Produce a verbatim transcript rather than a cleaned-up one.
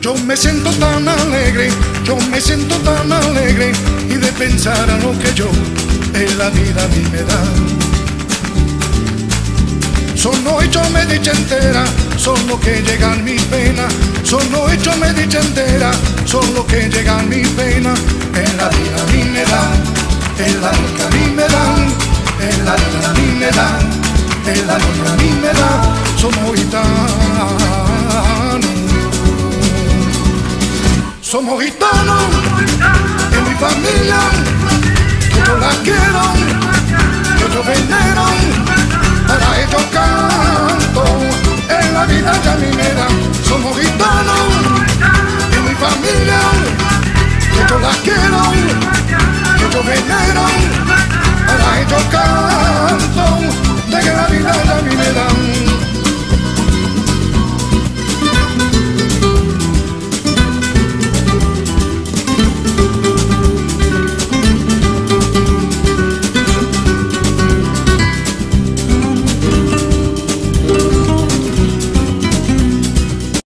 Yo me siento tan alegre, yo me siento tan alegre, y de pensar a lo que yo en la vida a mí me da. Solo hechos me dicha entera, solo que llegan mis penas. Solo hechos me dicha entera, solo que llegan mis penas. En la vida a mí me dan, en la vida a mí me dan, en la vida a mí me dan, en la vida a mí me dan. Somos gitanos, somos gitanos, en mi familia, que yo la quiero.